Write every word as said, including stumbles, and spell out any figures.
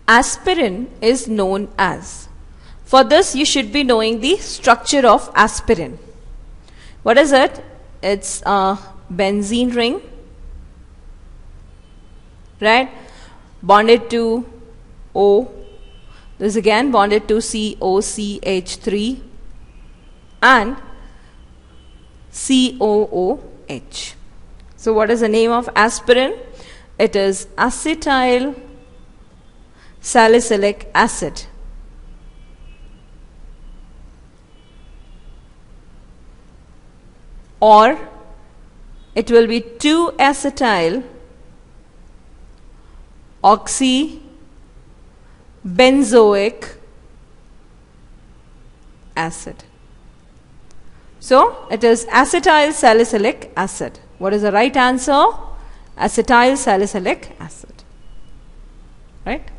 aspirin is known as? For this, you should be knowing the structure of aspirin. What is it? It's a benzene ring, right? Bonded to O. This is again bonded to C O C H three and C O O H. So what is the name of aspirin? It is acetyl salicylic acid. Or it will be two acetyl oxybenzoic acid. So it is acetyl salicylic acid. What is the right answer? Acetyl salicylic acid. Right?